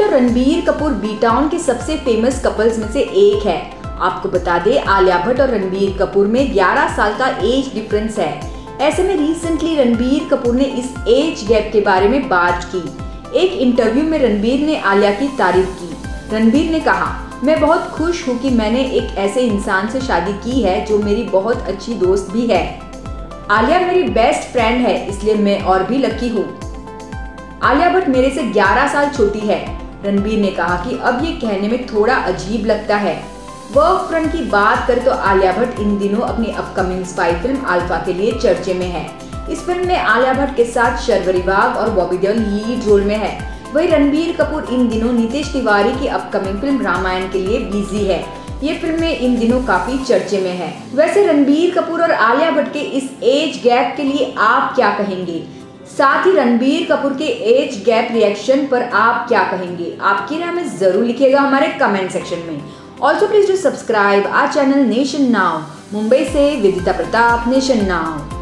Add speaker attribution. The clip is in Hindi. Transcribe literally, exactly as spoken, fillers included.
Speaker 1: और रणबीर कपूर बी टाउन के सबसे फेमस कपल्स में से एक है। आपको बता दें, आलिया भट्ट और रणबीर कपूर में ग्यारह साल का एज डिफरेंस है। ऐसे में रिसेंटली रणबीर कपूर ने इस एज गैप के बारे में बात की। एक इंटरव्यू में रणबीर ने आलिया की तारीफ की। रणबीर ने कहा, मैं बहुत खुश हूँ कि मैंने एक ऐसे इंसान से शादी की है जो मेरी बहुत अच्छी दोस्त भी है। आलिया मेरी बेस्ट फ्रेंड है, इसलिए मैं और भी लकी हूँ। आलिया भट्ट मेरे से ग्यारह साल छोटी है। रणबीर ने कहा कि अब ये कहने में थोड़ा अजीब लगता है। वर्क फ्रंट की बात करें तो आलिया भट्ट इन दिनों अपनी अपकमिंग स्पाई फिल्म अल्फा के लिए चर्चे में है। इस फिल्म में आलिया भट्ट के साथ शर्वरी बाग और बॉबी देओल लीड रोल में है। वहीं रणबीर कपूर इन दिनों नीतीश तिवारी की अपकमिंग फिल्म रामायण के लिए बिजी है। ये फिल्में इन दिनों काफी चर्चे में है। वैसे रणबीर कपूर और आलिया भट्ट के इस एज गैप के लिए आप क्या कहेंगे? साथ ही रणबीर कपूर के एज गैप रिएक्शन पर आप क्या कहेंगे? आपकी राय में जरूर लिखिएगा हमारे कमेंट सेक्शन में। Also please do subscribe our channel nation now. Mumbai से विदिता प्रताप, नेशन नाउ।